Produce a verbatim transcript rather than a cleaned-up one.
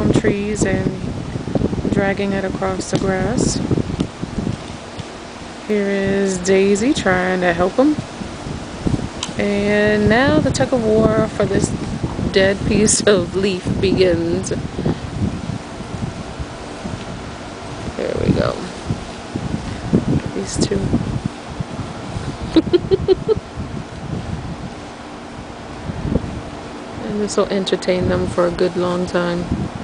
palm trees and dragging it across the grass. Here is Daisy trying to help him. And now the tug of war for this dead piece of leaf begins. There we go. These two. And this will entertain them for a good long time.